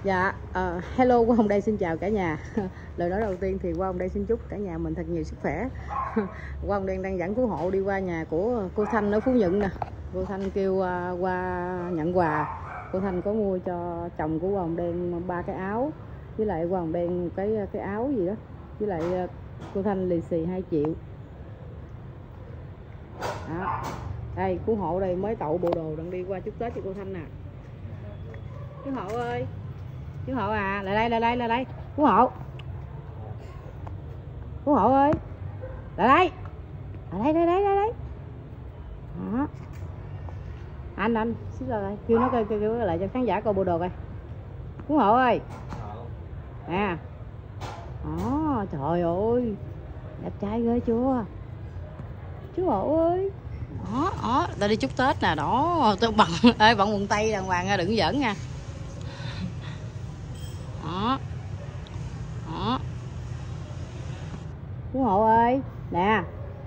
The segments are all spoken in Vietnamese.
Dạ, hello, Quang Hồng đây xin chào cả nhà. Lời nói đầu tiên thì Quang Hồng đây xin chúc cả nhà mình thật nhiều sức khỏe. Quang Hồng đang dẫn cứu hộ đi qua nhà của cô Thanh ở Phú Nhuận nè. Cô Thanh kêu qua nhận quà. Cô Thanh có mua cho chồng của Quang Hồng đen 3 cái áo, với lại Quang Hồng đen cái áo gì đó, với lại cô Thanh lì xì 2 triệu. Đó. Đây cứu hộ đây mới tậu bộ đồ đang đi qua chúc Tết cho cô Thanh nè. Cứu hộ ơi, chú hộ à, lại đây cứu hộ, cứu hộ ơi, lại đây. Đó. Anh xíu rồi kêu nó kêu lại cho khán giả coi bộ đồ coi. Cứu hộ ơi nè. Đó, trời ơi đẹp trai ghê chưa chú hộ ơi. Đó ta đi chúc Tết nè. Đó tôi bằng quần tây đàng hoàng nha, đừng giỡn nha. Đó cứu hộ ơi nè.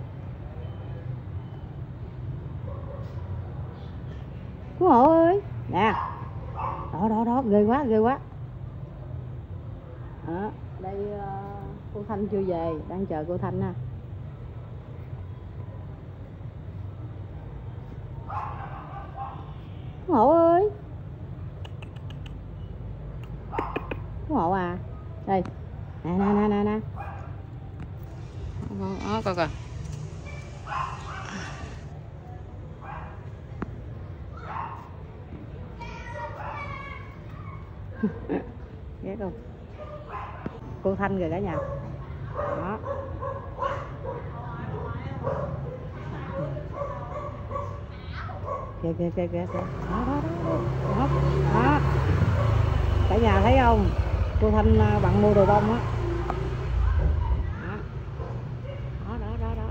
Cứu hộ ơi nè. Đó ghê quá. Đó, đây cô Thanh chưa về, đang chờ cô Thanh nè. Cứu hộ ơi, cứu hộ à. Đây nè. Đó coi. Ghét không cô Thanh rồi cả nhà. Đó kìa. Đó cả nhà thấy không, cô Thanh bạn mua đồ bông á. Đó.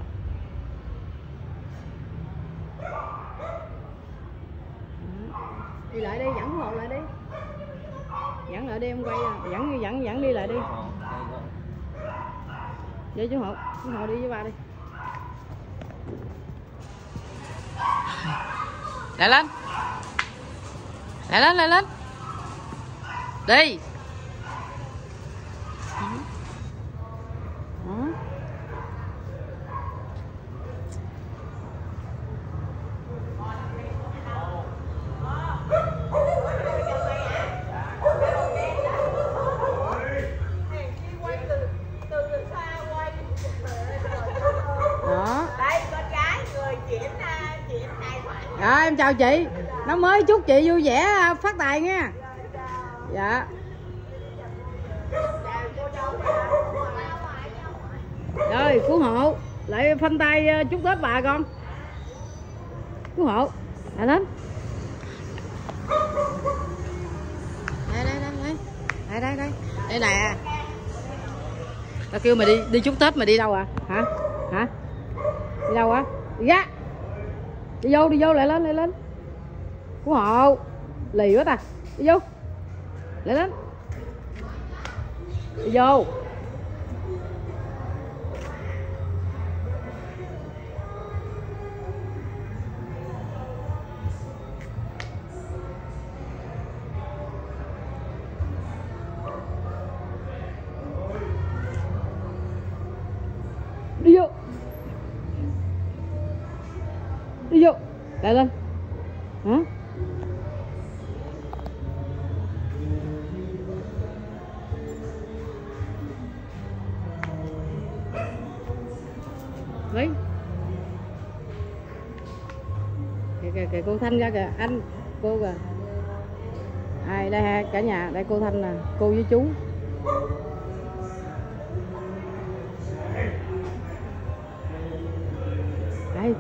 Đi lại đi, dẫn hộ lại đi. Dẫn lại đi em quay à. Dẫn đi lại đi. Vậy chú hộ đi với ba đi. Lại lên. Đi. Đó. Dạ em chào chị, nó mới chúc chị vui vẻ phát tài nha. Dạ. Rồi cứu hộ lại phanh tay chúc Tết bà con. Cứu hộ lại lên. Đây nè. Tao kêu mày đi chúc Tết mày đi đâu à? Hả? Đi đâu á? Đi ra. Đi vô lại lên. Cứu hộ. Lì quá ta. Đi vô. Lại lên. Đi vô. Đi vô. Lại lên. Hả? Lấy. Kìa cô Thanh ra kìa, anh cô kìa. Ai đây ha cả nhà, đây cô Thanh nè, cô với chú. Đây.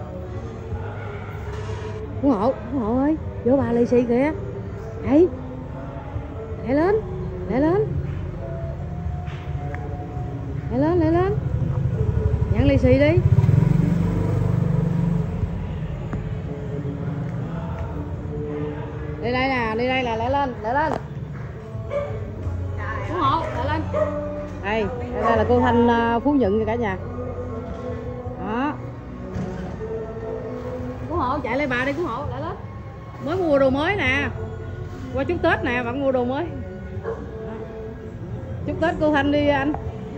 Cứu hộ ơi, vô bà lì xì kìa. Đây. Lại lên. Nhận lì xì đi. Đi đây nè, lại lên. Cứu hộ, lại lên. Đây là cô Thanh Phú Nhuận cả nhà. Đó. Cứu hộ chạy lên bà đi, cứu hộ lại lên. Mới mua đồ mới nè. Qua chúc Tết nè, bạn mua đồ mới. Chúc Tết cô Thanh đi anh.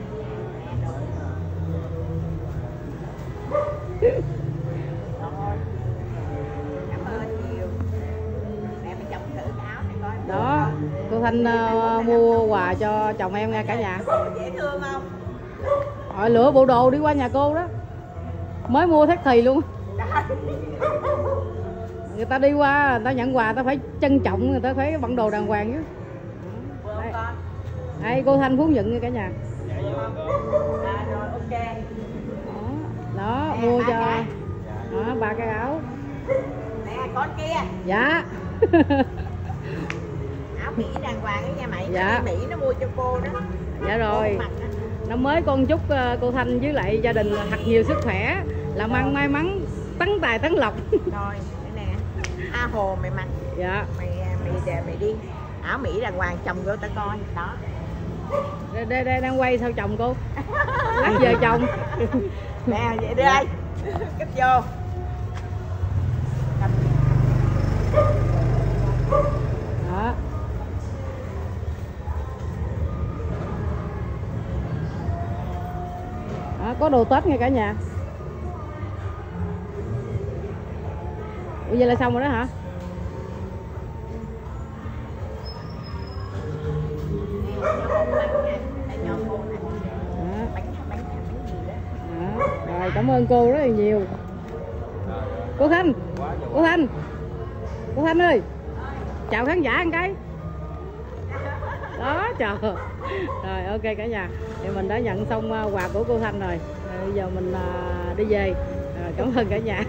Cảm ơn nhiều. Mẹ phải chồng thử cái áo này coi. Đó, cô Thanh mua quà cho chồng em nha cả nhà. Dễ thương không? Rồi lựa bộ đồ đi qua nhà cô đó. Mới mua thắt thì luôn. Người ta đi qua, người ta nhận quà, người ta phải trân trọng, người ta phải bận đồ đàng hoàng chứ. Đây. Đây cô Thanh Phú Nhuận nha cả nhà. Rồi ok. Đó, mua cho đó 3 cái áo. Nè con kia. Dạ. Áo Mỹ đàng hoàng đó nha mày. Dạ. Mỹ nó mua cho cô đó. Dạ rồi. Năm mới con chúc cô Thanh với lại gia đình thật nhiều sức khỏe, làm ăn may mắn, tấn tài tấn lộc. Rồi, đây nè. A Hồ mày mặc. Dạ. Mày đi. Áo Mỹ đàng hoàng chồng vô ta coi. Đó. Đây đang quay sao chồng cô. Lát giờ chồng. Nè, vậy đi đây. Kích vô. Đó. Đó, có đồ Tết nha cả nhà. Ủa vậy là xong rồi đó hả? Rồi cảm ơn cô rất là nhiều. Cô Thanh, cô Thanh ơi, chào khán giả một cái. Đó trời. Rồi ok cả nhà, thì mình đã nhận xong quà của cô Thanh rồi. Bây giờ mình đi về. Cảm ơn cả nhà.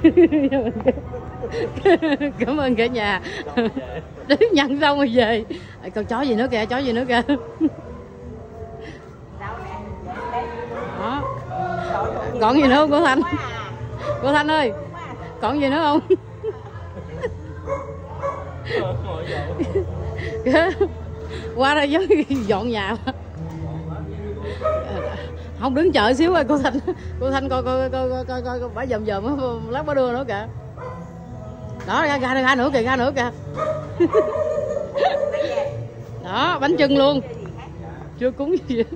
Cảm ơn cả nhà. Nhận xong rồi về. Còn chó gì nữa kìa, chó gì nữa kìa. Đó. Còn gì nữa không cô Thanh? Cô Thanh ơi, còn gì nữa không? Qua đây giống dọn nhà. Không đứng chờ xíu ơi cô Thanh. Cô Thanh coi bả dòm lát bả đưa nữa kìa. Đó ra nữa kìa, ra nữa kìa. Đó bánh chưng luôn. Chưa cúng gì vậy.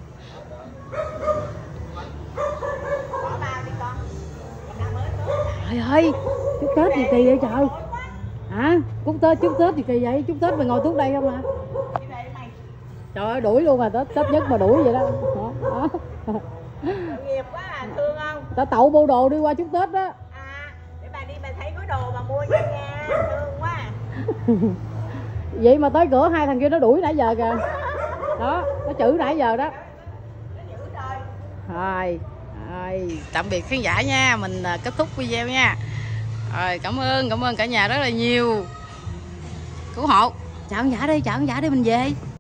Trời ơi, chúc Tết gì kỳ vậy trời. Hả? Chúc Tết gì kỳ vậy? Chúc Tết mày ngồi tuốt đây không à? Trời ơi đuổi luôn à, Tết nhất mà đuổi vậy đó. Đó. Nghiệp quá à, thương không? Ta tậu bộ đồ đi qua chúc Tết đó. À, để bà đi bà thấy có đồ bà mua cho nha, thương quá à. Vậy mà tới cửa hai thằng kia nó đuổi nãy giờ kìa. Đó, nó chữ nãy giờ đó. Rồi, tạm biệt khán giả nha, mình kết thúc video nha. Rồi, cảm ơn cả nhà rất là nhiều. Cứu hộ. Chào khán giả đi mình về.